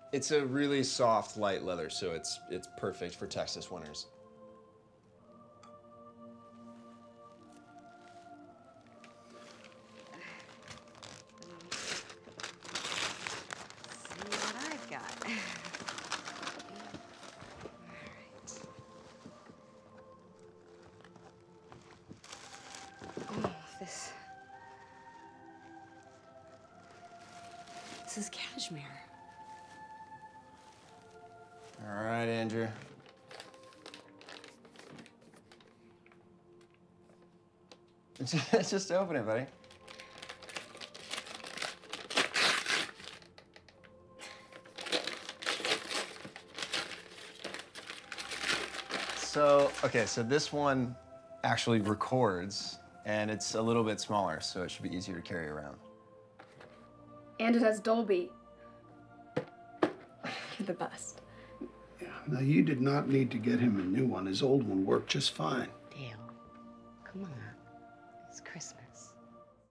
It's a really soft, light leather, so it's perfect for Texas winters. See what I've got. All right. Oh, this is cashmere. All right, Andrew. Just open it, buddy. So, okay, so this one actually records, and it's a little bit smaller, so it should be easier to carry around. And it has Dolby. You're the best. Yeah, now you did not need to get him a new one. His old one worked just fine. Dale, come on. It's Christmas.